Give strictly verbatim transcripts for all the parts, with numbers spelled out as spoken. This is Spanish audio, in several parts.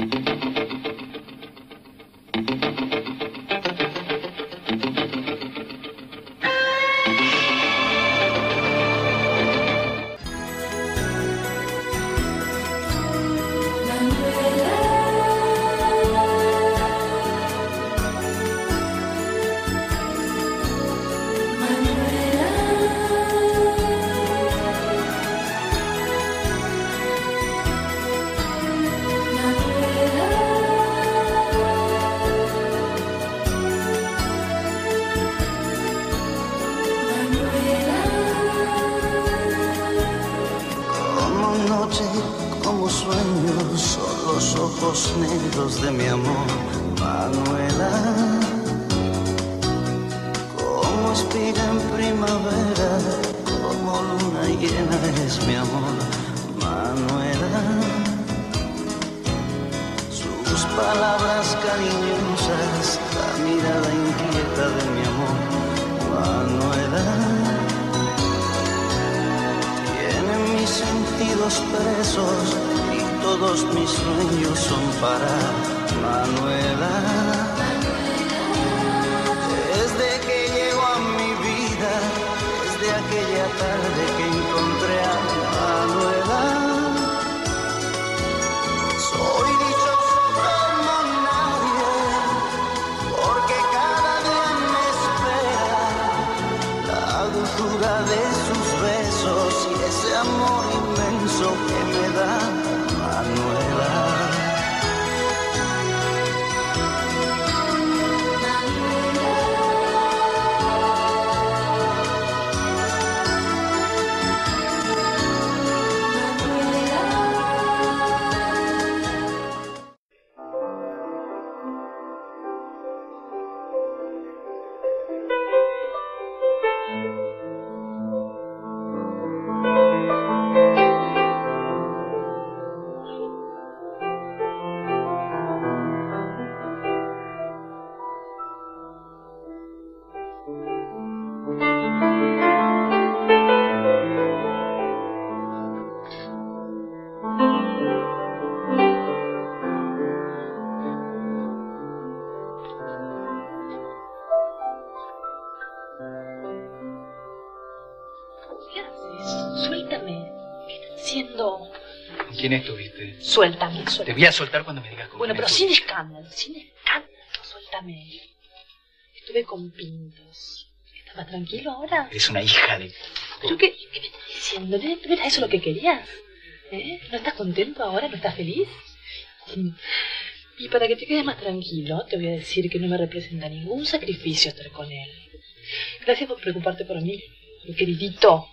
Como sueños son los ojos negros de mi amor, Manuela. Como espiga en primavera, como luna llena es mi amor, Manuela. Sus palabras cariñosas, la mirada inquieta de mi amor, Manuela. Mis sentidos presos y todos mis sueños son para Manuela. Desde que llegó a mi vida, desde aquella tarde que encontré a Manuela, soy dichoso como nadie, porque cada día me espera la dulzura de sus besos y ese amor inmenso que me da Manuela. ¿Quién estuviste? Suéltame, suéltame. Te voy a soltar cuando me digas con Bueno, quién pero estuviste. sin escándalo, sin escándalo, suéltame. Estuve con Pintos. ¿Estaba tranquilo ahora? Eres una hija de... ¿Pero qué, qué me estás diciendo? ¿No era eso lo que querías? ¿Eh? ¿No estás contento ahora? ¿No estás feliz? Y para que te quedes más tranquilo, te voy a decir que no me representa ningún sacrificio estar con él. Gracias por preocuparte por mí, mi queridito.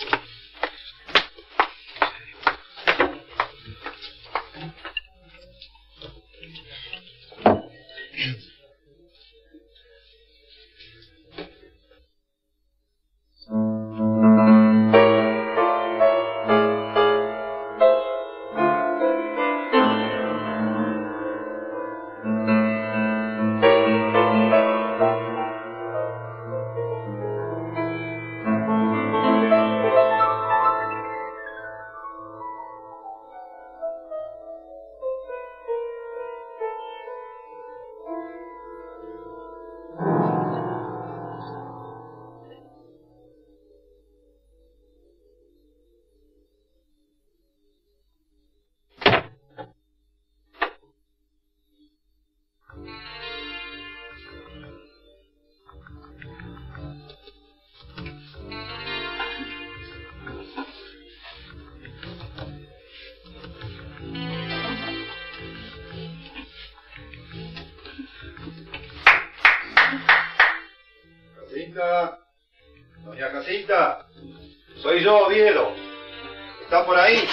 Jacinta, doña Jacinta, soy yo, Oviedo. ¿Está por ahí?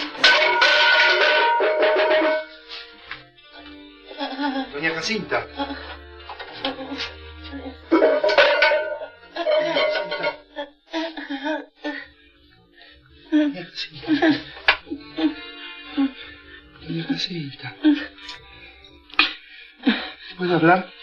Doña Jacinta. Doña Jacinta. Doña Jacinta. ¿Puedo hablar?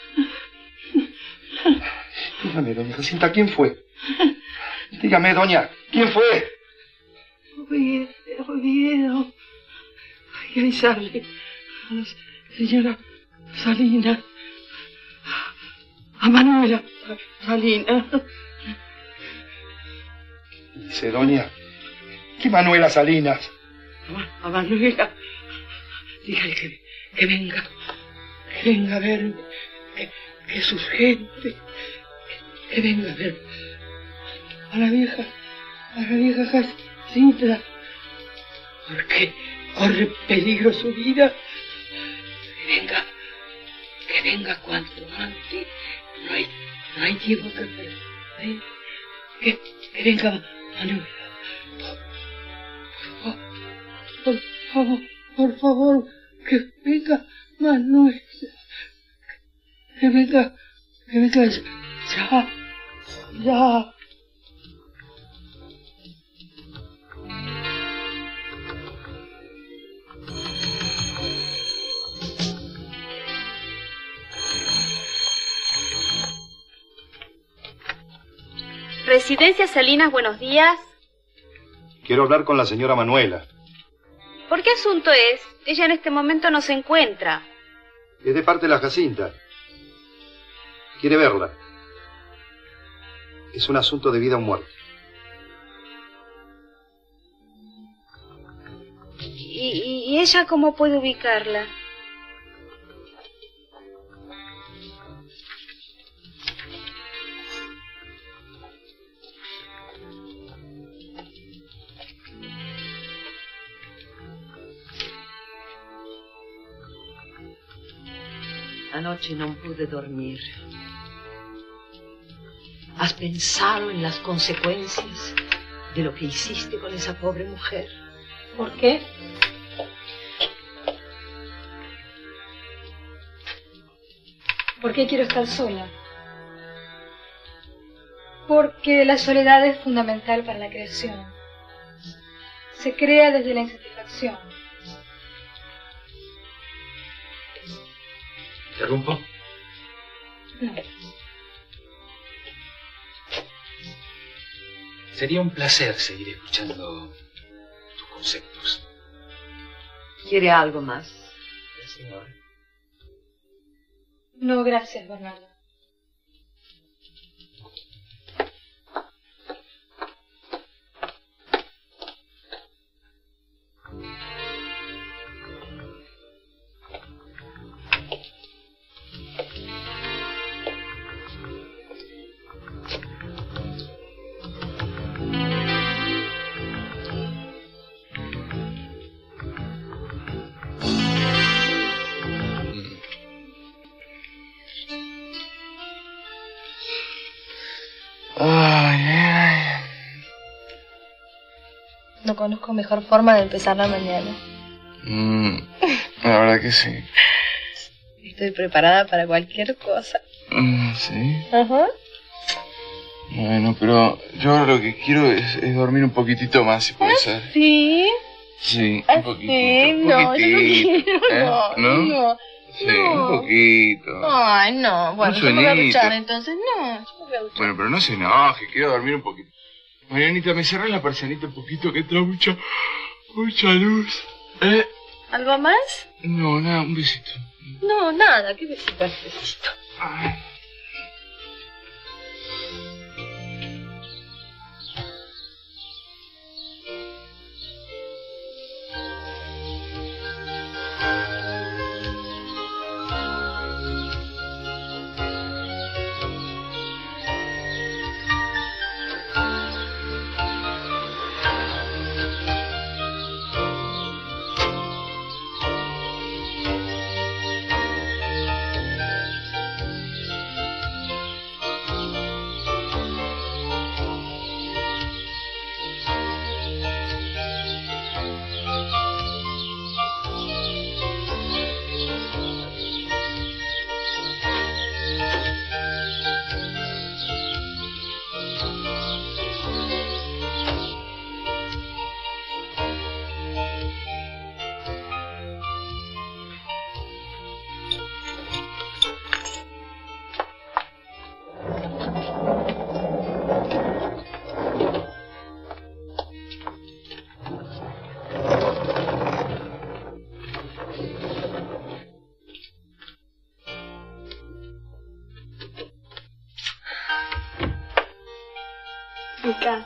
Dígame, doña Jacinta, ¿quién fue? Dígame, doña, ¿quién fue? Oviedo, Oviedo. Hay que avisarle a los señora Salinas, a Manuela Salinas. Dice, doña, ¿qué Manuela Salinas? A, a Manuela, dígale que, que venga, que venga a verme, que, que es urgente, que, que venga a ver a la vieja, a la vieja Jacinta, porque corre peligro su vida. Que venga, que venga cuanto antes, no hay, no hay tiempo que perder, ¿eh? que, que venga Manuela, por, por favor, por favor, que venga Manuela, que venga, que venga ya, ya. Residencia Salinas, buenos días. Quiero hablar con la señora Manuela. ¿Por qué asunto es? Ella en este momento no se encuentra. Es de parte de la Jacinta. Quiere verla. Es un asunto de vida o muerte. ¿Y, y ella cómo puede ubicarla? Anoche no pude dormir. ¿Has pensado en las consecuencias de lo que hiciste con esa pobre mujer? ¿Por qué? ¿Por qué quiero estar sola? Porque la soledad es fundamental para la creación. Se crea desde la insatisfacción. ¿Interrumpo? No. Sería un placer seguir escuchando tus conceptos. ¿Quiere algo más, señor? No, gracias, Bernardo. Ay, ay. No conozco mejor forma de empezar la mañana. Mm, la verdad que sí. Estoy preparada para cualquier cosa. Mm, sí. Ajá. Bueno, pero yo ahora lo que quiero es, es dormir un poquitito más, si puede ser. ¿Sí? Sí, ¿Ah, un poquitito. sí? Un No, yo no poquitito, quiero, ¿eh? no, ¿No? no. Sí, no. un poquito. Ay, no. Bueno, Un yo me voy a sueñito. duchar entonces. No, yo me voy a duchar. Bueno, pero no se enoje, quiero dormir un poquito. Marianita, ¿me cerrás la persianita un poquito que entra mucha, mucha luz? ¿Eh? ¿Algo más? No, nada, un besito. No, nada. ¿Qué besito necesito? Ay. Mi casa.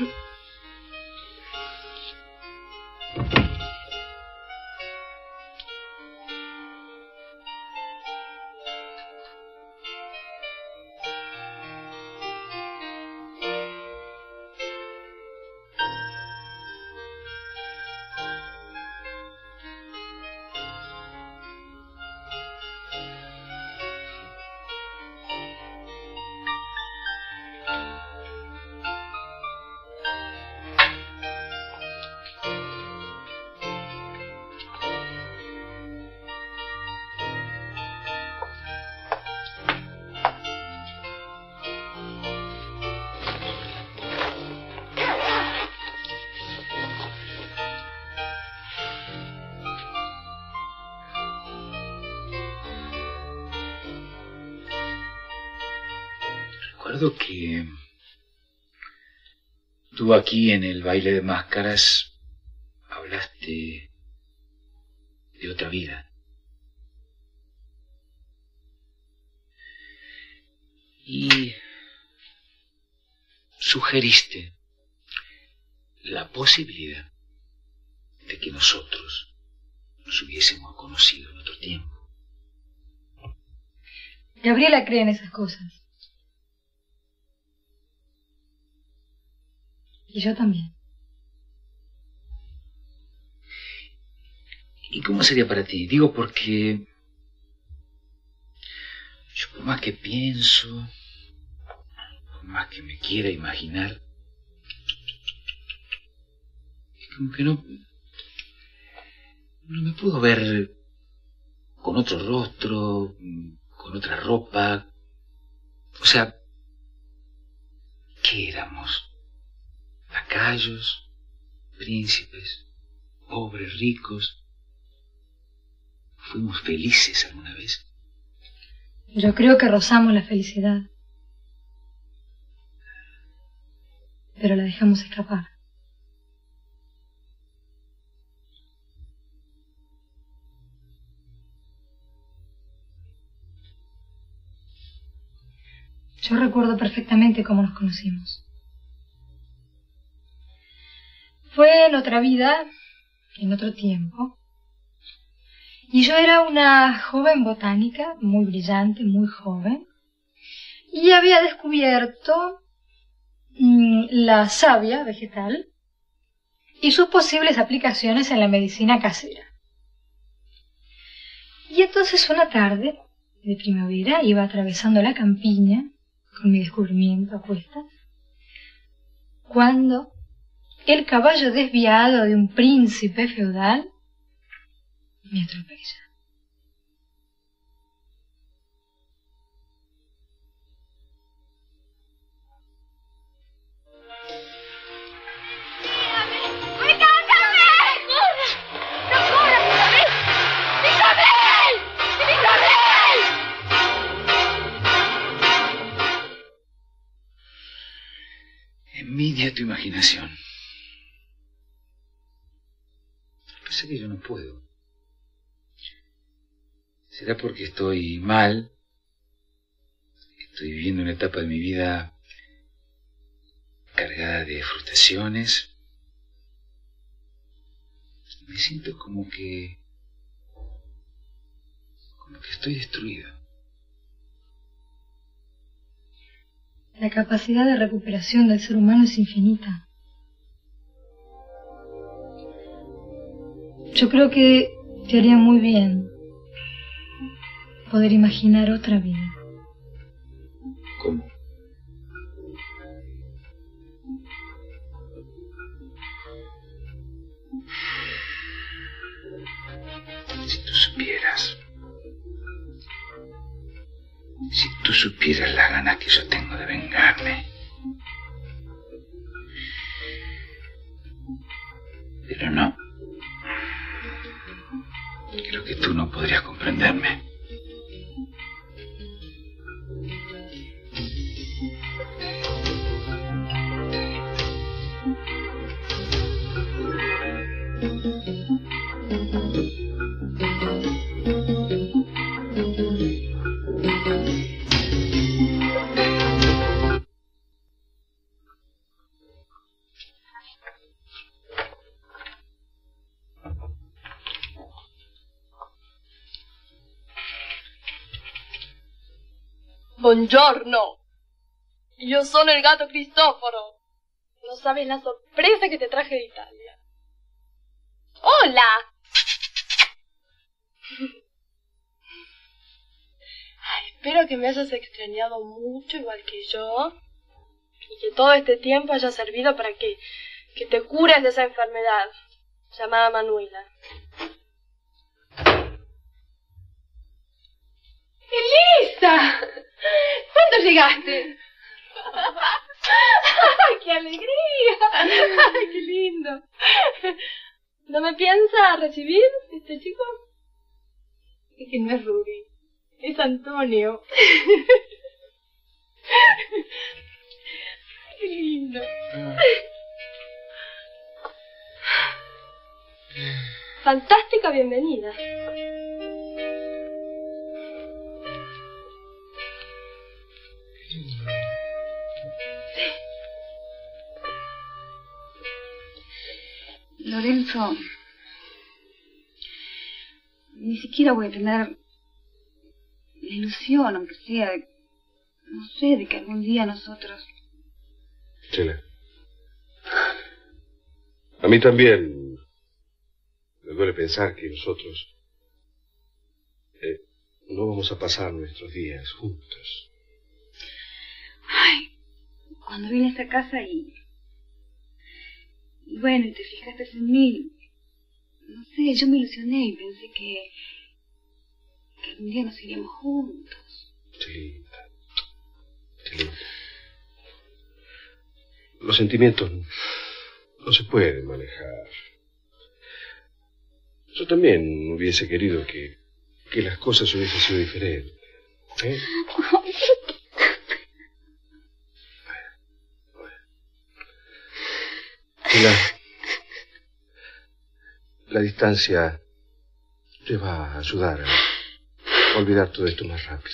Recuerdo que tú aquí en el baile de máscaras hablaste de otra vida. Y sugeriste la posibilidad de que nosotros nos hubiésemos conocido en otro tiempo. Gabriela cree en esas cosas. Y yo también. ¿Y cómo sería para ti? Digo porque yo por más que pienso, por más que me quiera imaginar, es como que no, no me puedo ver con otro rostro, con otra ropa. O sea, ¿qué éramos? Lacayos, príncipes, pobres, ricos. ¿Fuimos felices alguna vez? Yo creo que rozamos la felicidad. Pero la dejamos escapar. Yo recuerdo perfectamente cómo nos conocimos. Fue en otra vida, en otro tiempo. Y yo era una joven botánica, muy brillante, muy joven. Y había descubierto mmm, la savia vegetal y sus posibles aplicaciones en la medicina casera. Y entonces una tarde de primavera iba atravesando la campiña con mi descubrimiento a cuestas, cuando el caballo desviado de un príncipe feudal me atropella. Envidia tu imaginación. Pasa que yo no puedo. ¿Será porque estoy mal? Estoy viviendo una etapa de mi vida cargada de frustraciones. Me siento como que... como que estoy destruido. La capacidad de recuperación del ser humano es infinita. Yo creo que te haría muy bien poder imaginar otra vida. ¿Cómo? Si tú supieras... Si tú supieras las ganas que yo tengo de vengarme. Pero no. Creo que tú no podrías comprenderme. Buongiorno. Yo soy el gato Cristóforo. No sabes la sorpresa que te traje de Italia. ¡Hola! Ay, espero que me hayas extrañado mucho, igual que yo. Y que todo este tiempo haya servido para que, que te cures de esa enfermedad llamada Manuela. ¡Elisa! ¿Cuándo llegaste? ¡Qué alegría! ¡Ay, qué lindo! ¿No me piensa recibir este chico? Es que no es Ruby, es Antonio. ¡Qué lindo! Fantástica bienvenida. Lorenzo, ni siquiera voy a tener la ilusión, aunque sea, de, no sé, de que algún día nosotros... Chela, a mí también me duele pensar que nosotros eh, no vamos a pasar nuestros días juntos. Ay, cuando vine a esta casa y... Y bueno, y te fijaste en mí, no sé, yo me ilusioné y pensé que, que algún día nos iríamos juntos. Chelita, Chelita. Los sentimientos no se pueden manejar. Yo también hubiese querido que, que las cosas hubiesen sido diferentes. ¿Eh? La, la distancia te va a ayudar a olvidar todo esto más rápido.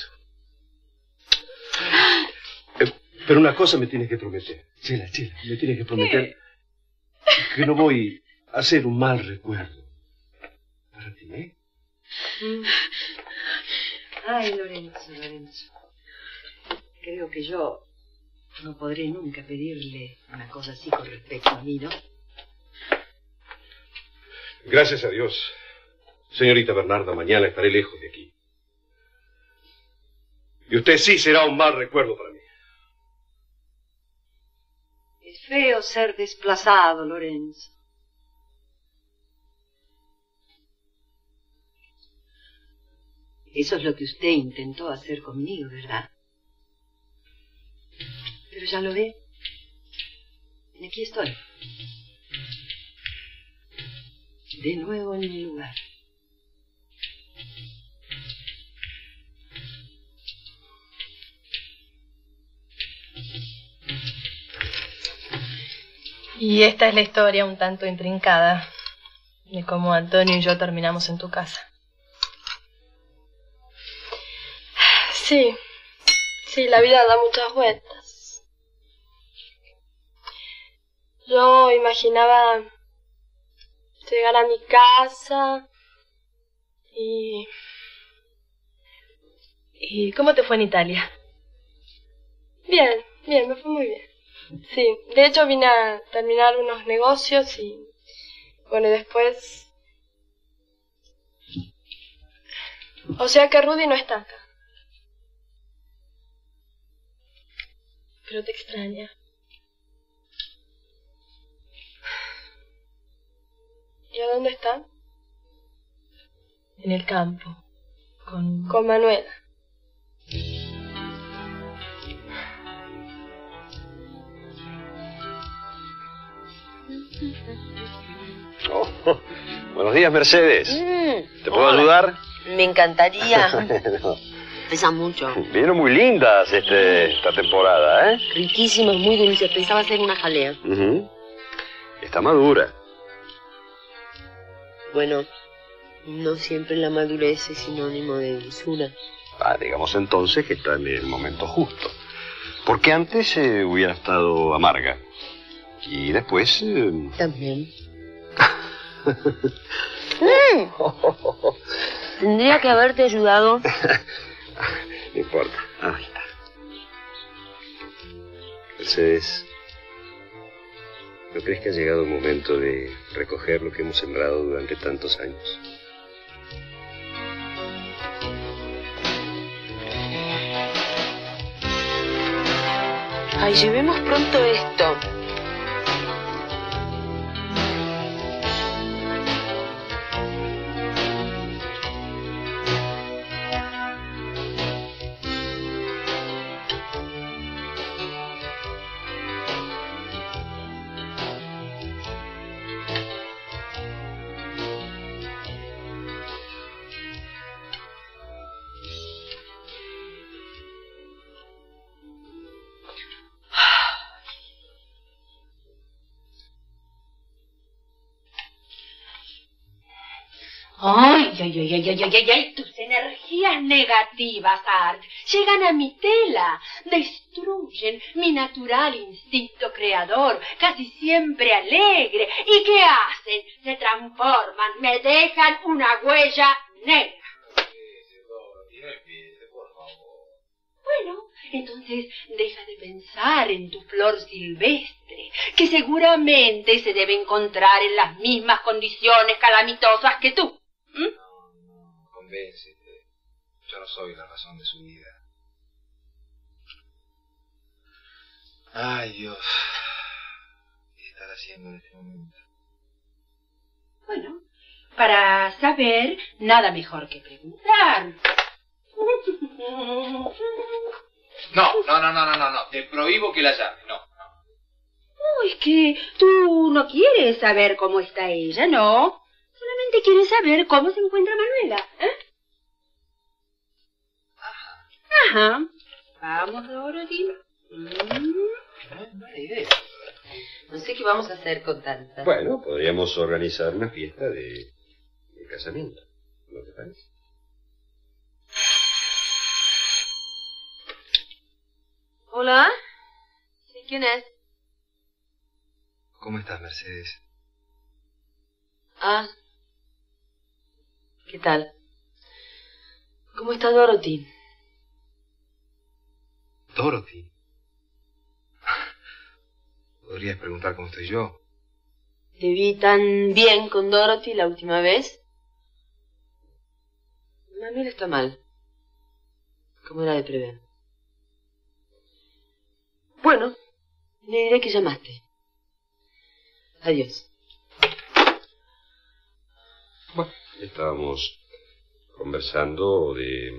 Eh, pero una cosa me tienes que prometer. Chela, Chela, me tienes que prometer que no voy a hacer un mal recuerdo para ti, ¿eh? Ay, Lorenzo, Lorenzo. Creo que yo no podré nunca pedirle una cosa así con respecto a mí, ¿no? Gracias a Dios. Señorita Bernarda, mañana estaré lejos de aquí. Y usted sí será un mal recuerdo para mí. Es feo ser desplazado, Lorenzo. Eso es lo que usted intentó hacer conmigo, ¿verdad? Pero ya lo ve. Y aquí estoy. De nuevo en mi lugar. Y esta es la historia un tanto intrincada de cómo Antonio y yo terminamos en tu casa. Sí, sí, la vida da muchas vueltas. Yo imaginaba llegar a mi casa y... ¿Y cómo te fue en Italia? Bien, bien, me fue muy bien. Sí, de hecho vine a terminar unos negocios y... Bueno, y después... O sea que Rudy no está acá. Pero te extraña. ¿Y a dónde está? En el campo. Con... Con Manuela. Oh, buenos días, Mercedes. Mm, ¿Te puedo hola. ayudar? Me encantaría. No. Pesa mucho. Vinieron muy lindas este, esta temporada, ¿eh? Riquísimas, muy dulces. Pensaba hacer una jalea. Uh-huh. Está madura. Bueno, no siempre la madurez es sinónimo de dulzura. Ah, digamos entonces que está en el momento justo. Porque antes eh, hubiera estado amarga. Y después... Eh... También. mm. Tendría que haberte ayudado. No importa. Ahí está. Mercedes, ¿no crees que ha llegado el momento de recoger lo que hemos sembrado durante tantos años? Ay, llevemos pronto esto. Ay, ay, ay, ay, ay, ay, ay, ay, tus energías negativas, Art, llegan a mi tela, destruyen mi natural instinto creador, casi siempre alegre. ¿Y qué hacen? Se transforman, me dejan una huella negra. Bueno, entonces deja de pensar en tu flor silvestre, que seguramente se debe encontrar en las mismas condiciones calamitosas que tú. ¿Mm? No, no, convéncete. Yo no soy la razón de su vida. Ay, Dios. ¿Qué estará haciendo en este momento? Bueno, para saber, nada mejor que preguntar. No, no, no, no, no, no, no. Te prohíbo que la llames, no. No, es que tú no quieres saber cómo está ella, ¿no? Solamente quieres saber cómo se encuentra Manuela, ¿eh? Ajá. Ajá. Vamos, Dorothy. Mm. Buena idea. No sé qué vamos a hacer con tanta. Bueno, podríamos organizar una fiesta de, de casamiento. ¿No te parece? Hola. ¿Sí, quién es? ¿Cómo estás, Mercedes? Ah. ¿Qué tal? ¿Cómo está Dorothy? ¿Dorothy? ¿Podrías preguntar cómo estoy yo? ¿Te vi tan bien con Dorothy la última vez? Manuel está mal. Como era de prever. Bueno, le diré que llamaste. Adiós. Bueno, estábamos conversando de...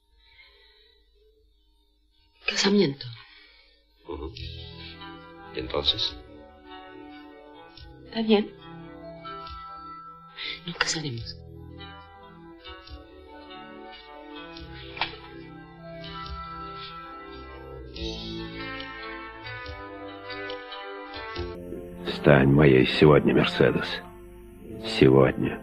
Casamiento. Uh-huh. ¿Y entonces? Está bien. Nos casaremos. Стань моей сегодня, Мерседес. Сегодня.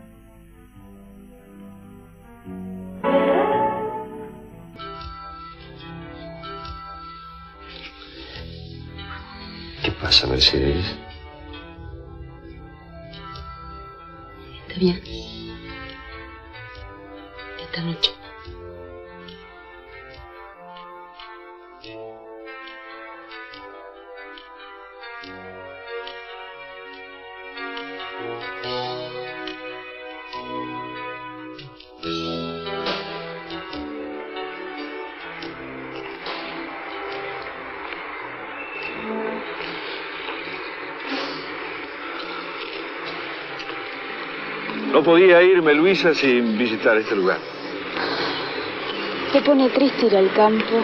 ¿Qué pasa, Mercedes? Está bien. Esta noche. No podía irme, Luisa, sin visitar este lugar. ¿Te pone triste ir al campo?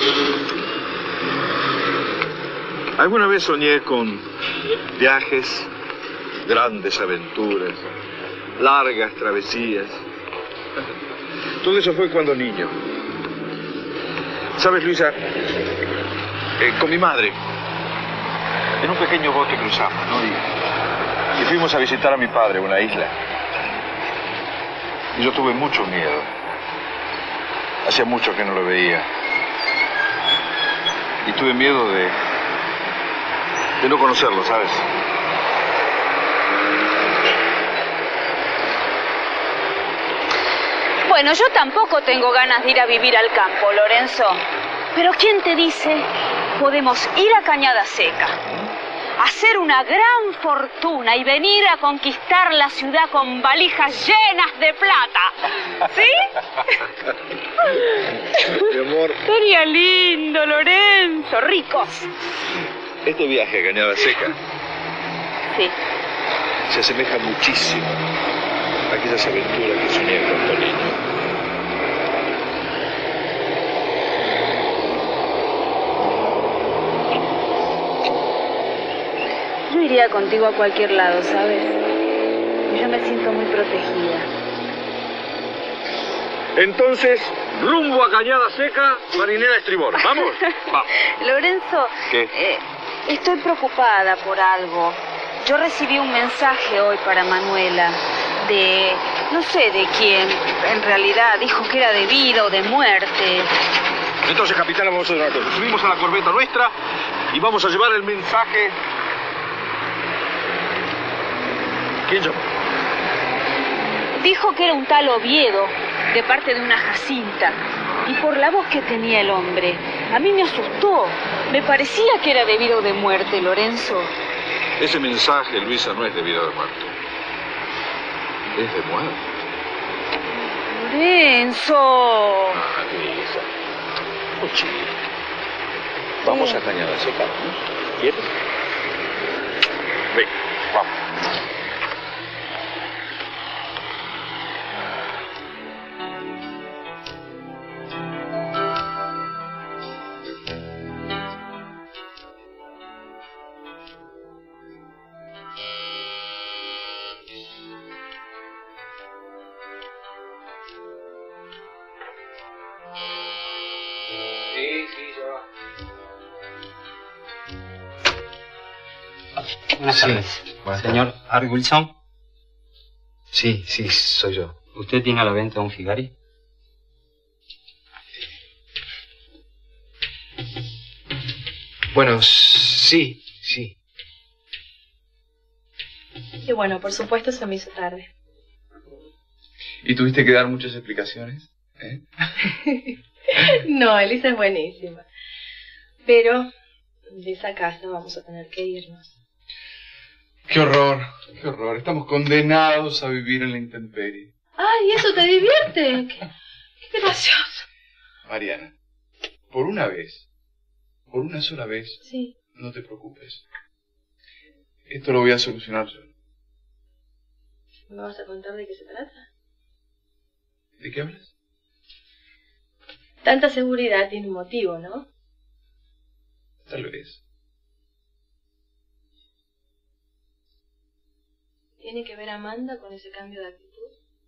Alguna vez soñé con viajes, grandes aventuras, largas travesías. Todo eso fue cuando niño. ¿Sabes, Luisa? Eh, con mi madre, en un pequeño bote cruzamos, ¿no? Y, y fuimos a visitar a mi padre, una isla. Y yo tuve mucho miedo. Hacía mucho que no lo veía. Y tuve miedo de... de no conocerlo, ¿sabes? Bueno, yo tampoco tengo ganas de ir a vivir al campo, Lorenzo. Pero ¿quién te dice podemos ir a Cañada Seca, hacer una gran fortuna y venir a conquistar la ciudad con valijas llenas de plata. ¿Sí? Mi amor. Sería lindo, Lorenzo. Ricos. Este viaje a Cañada Seca Sí. se asemeja muchísimo a aquellas aventuras que soñé cuando niño. Yo iría contigo a cualquier lado, ¿sabes? Yo me siento muy protegida. Entonces, rumbo a Cañada Seca, marinera estribor. ¿Vamos? Vamos. Lorenzo, ¿Qué? eh, estoy preocupada por algo. Yo recibí un mensaje hoy para Manuela de... no sé de quién. En realidad dijo que era de vida o de muerte. Entonces, capitana, vamos a hacer una cosa. Subimos a la corbeta nuestra y vamos a llevar el mensaje... ¿Quién llamó? Dijo que era un tal Oviedo, de parte de una Jacinta. Y por la voz que tenía el hombre, a mí me asustó. Me parecía que era de vida o de muerte, Lorenzo. Ese mensaje, Luisa, no es de vida o de muerte. Es de muerte. Lorenzo. Ah, Luisa. Oh, chico. Vamos a Cañada Seca, ¿no? ¿Quieres? Ven, vamos. Buenas tardes. Buenas Señor Harry Wilson. Sí, sí, soy yo. ¿Usted tiene a la venta un Figari? Bueno, sí, sí. Y bueno, por supuesto se me hizo tarde. ¿Y tuviste que dar muchas explicaciones? ¿Eh? No, Elisa es buenísima. Pero de esa casa vamos a tener que irnos. Qué horror, qué horror. Estamos condenados a vivir en la intemperie. ¡Ay, eso te divierte! ¡Qué, qué gracioso! Mariana, por una vez, por una sola vez, Sí. no te preocupes. Esto lo voy a solucionar yo. ¿Me vas a contar de qué se trata? ¿De qué hablas? Tanta seguridad tiene un motivo, ¿no? Tal vez. ¿Tiene que ver Amanda con ese cambio de actitud?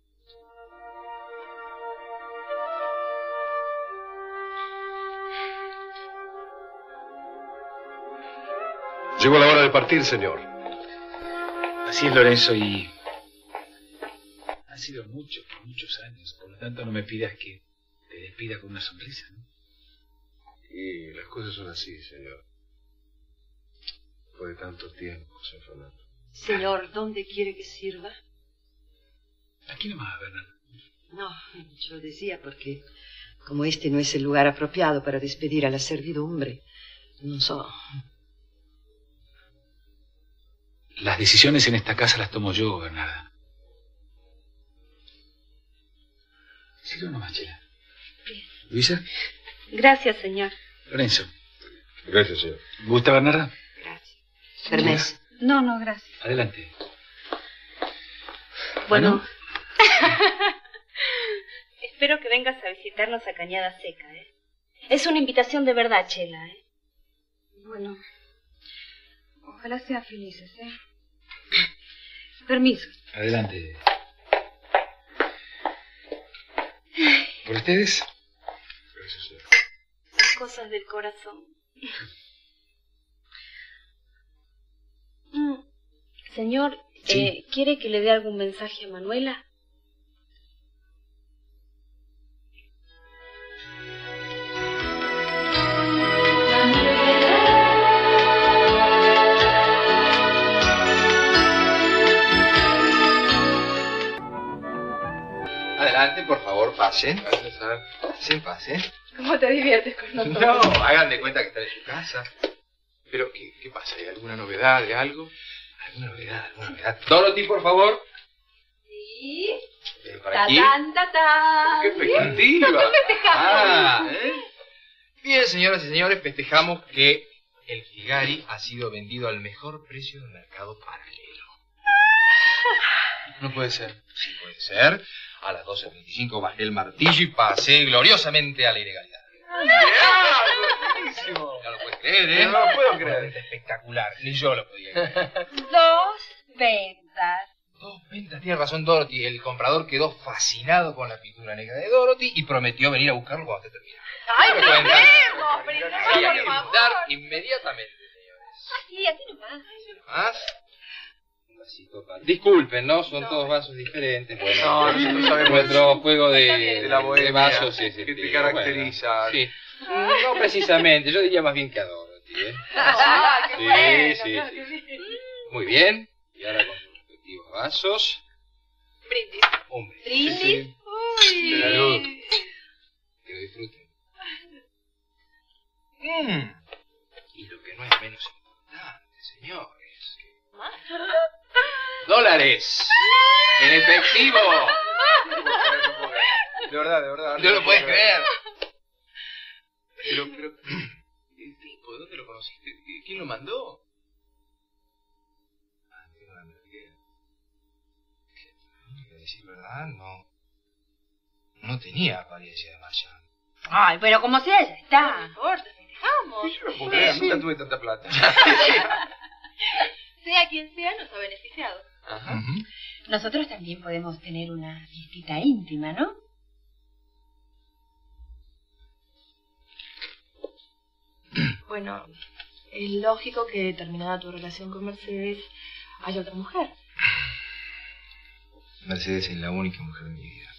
Llegó la hora de partir, señor. Así es, Lorenzo, y... han sido muchos, muchos años. Por lo tanto, no me pidas que te despida con una sonrisa, ¿no? Y las cosas son así, señor. Fue de tanto tiempo, señor Fernando. Señor, ¿dónde quiere que sirva? Aquí nomás, Bernardo. No, yo decía porque como este no es el lugar apropiado para despedir a la servidumbre, no so. Las decisiones en esta casa las tomo yo, Bernarda. Sigo nomás, Chela. Luisa. Gracias, señor. Lorenzo. Gracias, señor. ¿Gusta, Bernarda? Permiso. No, no, gracias. Adelante. Bueno. Espero que vengas a visitarnos a Cañada Seca, ¿eh? Es una invitación de verdad, Chela, ¿eh? Bueno, ojalá sean felices, ¿eh? Permiso. Adelante. ¿Por ustedes? Gracias, señor. Las cosas del corazón. Mm. Señor, Sí. eh, ¿quiere que le dé algún mensaje a Manuela? Adelante, por favor, pasen. Pasen, pasen. ¿Cómo te diviertes con nosotros? No, hagan de cuenta que están en su casa. Pero, ¿qué, qué pasa? ¿Hay alguna novedad de algo? ¿Alguna novedad? ¿Alguna novedad? Dorothy, por favor. Sí. Ven para aquí. ¡Tatán, tatán! ¡Qué expectativa! Festejamos. Ah, ¿eh? Bien, señoras y señores, festejamos que el Figari ha sido vendido al mejor precio del mercado paralelo. No puede ser. Sí puede ser. A las doce veinticinco bajé el martillo y pasé gloriosamente a la ilegalidad. Buenísimo. No lo puedes creer, ¿eh? No lo puedo creer. Realmente espectacular. Ni yo lo podía creer. Dos ventas. Dos ventas. Tiene razón Dorothy. El comprador quedó fascinado con la pintura negra de Dorothy y prometió venir a buscarlo cuando esté terminado. ¡Ay, ¿Me nos cuentan? vemos! Brindemos, Había que por favor. brindar inmediatamente, señores. Ah, sí, así nomás. ¿Más? Un vasito para... Disculpen, ¿no? Son todos vasos diferentes. Bueno, No, nosotros sabemos nuestro juego de, de la bohemia, de vasos es que este, te caracteriza. bueno, sí. No precisamente, yo diría más bien que a Dorothy, ¿eh? Ah, qué Sí, bueno, sí, claro sí. que sí. Muy bien. Y ahora con sus respectivos vasos. Brindis. Un brindis. Brindis. Uy. Salud. Que lo disfruten. Mm. Y lo que no es menos importante, señores. ¡Dólares! ¡En efectivo! De verdad, de verdad. No lo puedes creer. Pero, pero... ¿El tipo? ¿De dónde lo conociste? ¿Quién lo mandó? Ah, tengo una merquera. A decir verdad, no... No tenía apariencia de marciano. Ay, pero como sea, ya está. No importa, festejamos. Yo no puedo creer, nunca tuve tanta plata. Sea quien sea, nos ha beneficiado. Ajá. Ujú. Nosotros también podemos tener una visita íntima, ¿no? Bueno, es lógico que terminada tu relación con Mercedes haya otra mujer. Mercedes es la única mujer de mi vida.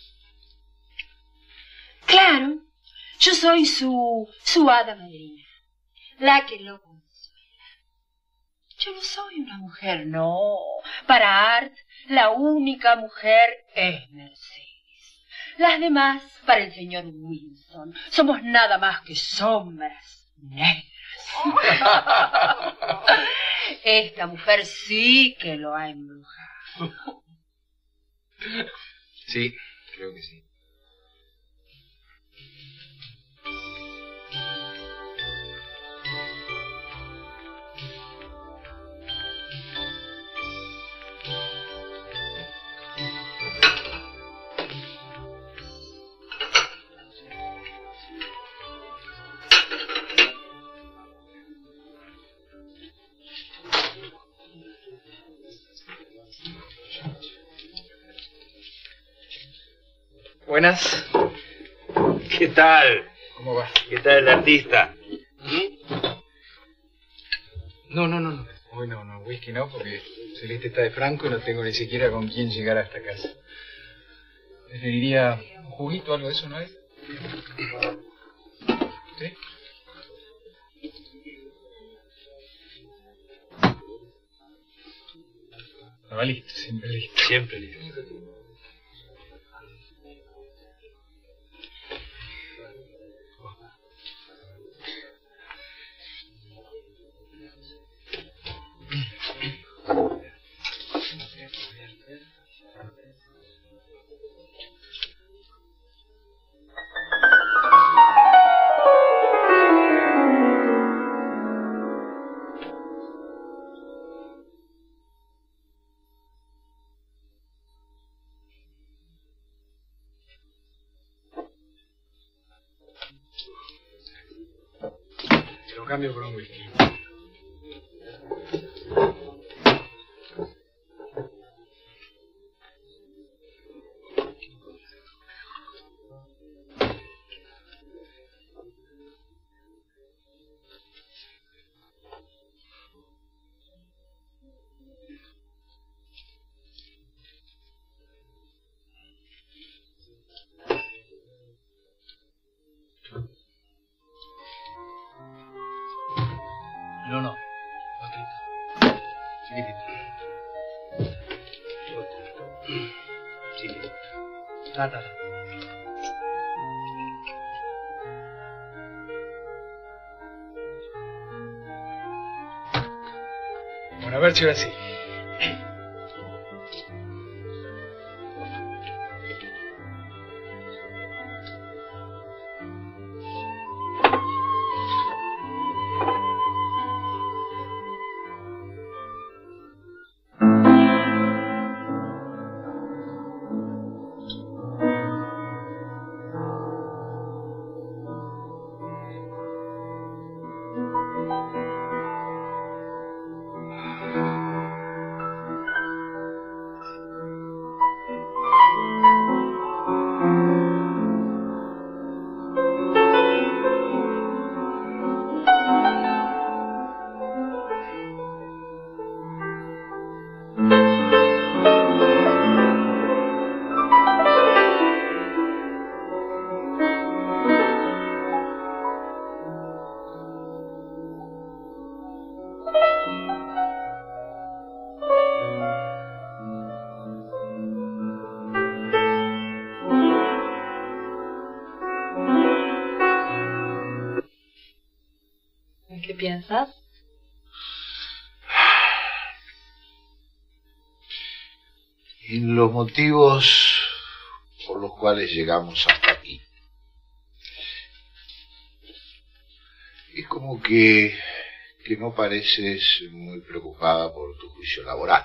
Claro, yo soy su, su hada madrina, la que lo consuela. Yo no soy una mujer, no. Para Art, la única mujer es Mercedes. Las demás, para el señor Wilson, somos nada más que sombras negras. Esta mujer sí que lo ha embrujado. Sí, creo que sí. Buenas. ¿Qué tal? ¿Cómo va? ¿Qué tal el artista? No, no, no, no. Hoy no, no, whisky no, porque Celeste está de franco y no tengo ni siquiera con quién llegar hasta casa. Preferiría un juguito o algo de eso, ¿no hay? ¿Sí? Estaba listo, siempre listo. Siempre listo. Lo cambio por un whisky. No, no. Otrito. Chiquitito. Otrito. Chiquitito. Ta, ta, ta. A ver si ahora sí. ¿Qué piensas? En los motivos por los cuales llegamos hasta aquí. Es como que, que no pareces muy preocupada por tu juicio laboral.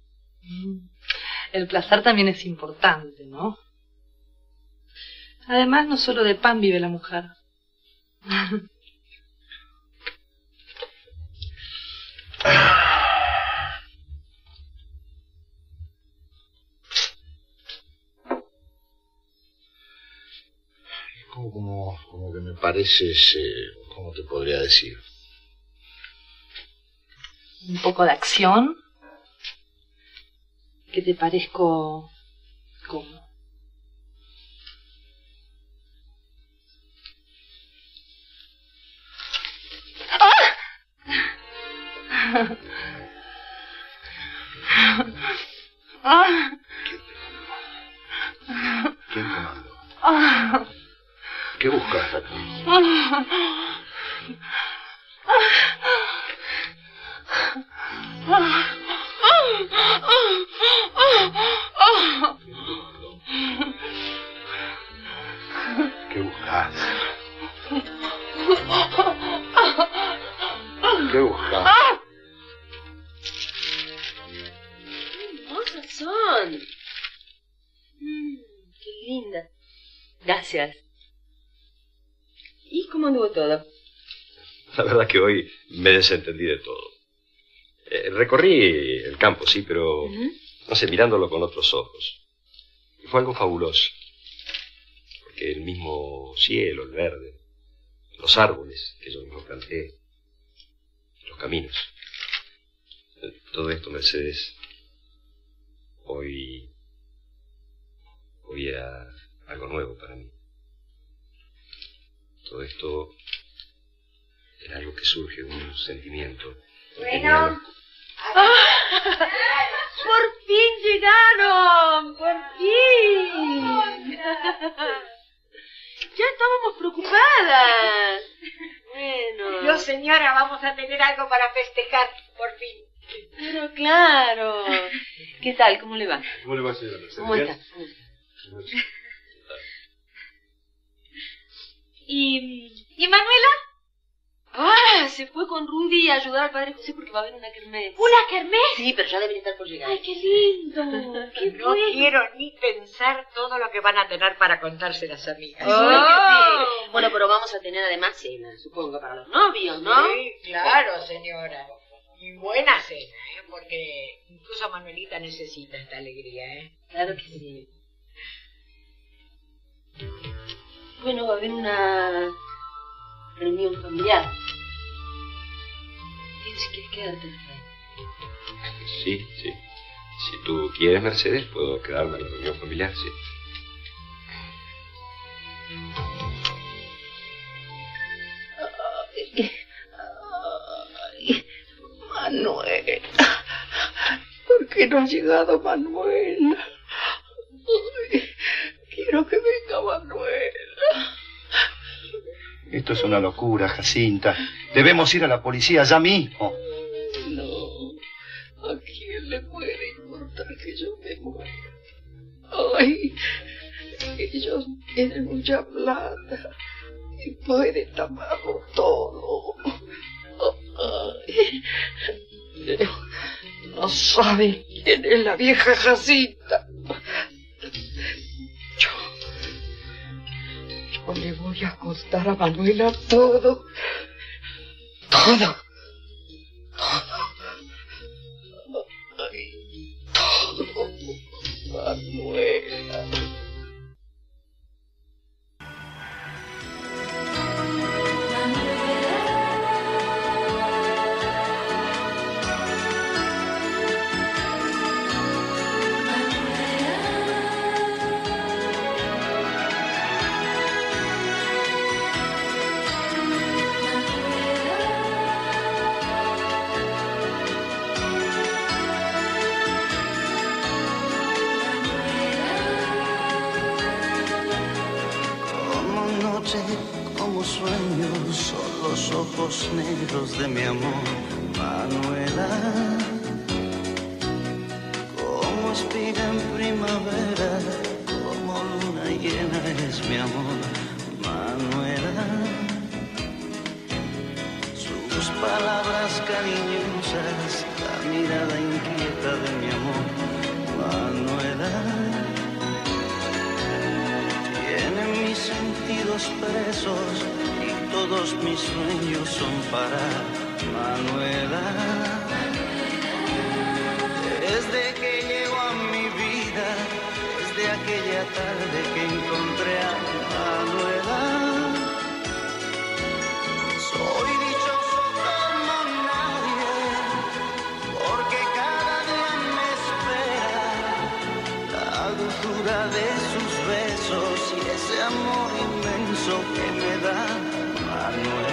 El placer también es importante, ¿no? Además, no solo de pan vive la mujer. Como, como, como que me pareces, eh, ¿cómo te podría decir? Un poco de acción. Que te parezco... ¿Cómo? ¡Ah! ¿Quién te mandó? ¿Qué buscas aquí? ¿Qué buscas? ¿Qué buscas? Hermosas son. Mm, qué linda. Gracias. ¿Y cómo anduvo todo? La verdad que hoy me desentendí de todo. Eh, recorrí el campo, sí, pero, uh-huh. no sé, mirándolo con otros ojos. Y fue algo fabuloso. Porque el mismo cielo, el verde, los árboles que yo mismo planté, los caminos. Todo esto, Mercedes, hoy, hoy era algo nuevo para mí. Todo esto era algo que surge de un sentimiento. Bueno. ¡Ah! ¡Por fin llegaron! ¡Por fin! Ya estábamos preocupadas. Bueno. Yo, señora, vamos a tener algo para festejar, por fin. Pero claro. ¿Qué tal? ¿Cómo le va? ¿Cómo le va, señora? ¿Cómo está? ¿Y, ¿Y Manuela? Ah, se fue con Rudy a ayudar al padre José porque va a haber una kermés. ¿Una kermés? Sí, pero ya deben estar por llegar. ¡Ay, qué lindo! ¡Qué no bueno. quiero ni pensar todo lo que van a tener para contarse las amigas. Oh. Sí. Bueno, pero vamos a tener además cena, supongo, para los novios, ¿no? Sí, claro, señora. Y buena cena, ¿eh? Porque incluso Manuelita necesita esta alegría, ¿eh? Claro que sí. Bueno, va a haber una reunión familiar. Si quieres quedarte. Sí, sí. Si tú quieres, Mercedes, puedo quedarme en la reunión familiar, sí. Ay, ay, Manuela. ¿Por qué no ha llegado Manuela? Ay, quiero que venga Manuela. Esto es una locura, Jacinta. Debemos ir a la policía ya mismo. No, ellos tienen mucha plata y pueden taparlo todo. Ay, pero no saben quién es la vieja Jacinta. Yo, yo le voy a contar a Manuela todo, todo, todo. Ay, todo, Manuela. Como sueños son los ojos negros de mi amor, Manuela. Como espiga en primavera, como luna llena es mi amor, Manuela. Sus palabras cariñosas, la mirada inquieta de mi amor, Manuela. Tienen mis sentidos presos y todos mis sueños son para Manuela. Desde que llegó a mi vida, desde aquella tarde que encontré a Manuela, soy dichoso como nadie, porque cada día me espera la dulzura de sus besos y ese amor inmenso que me da Manuela.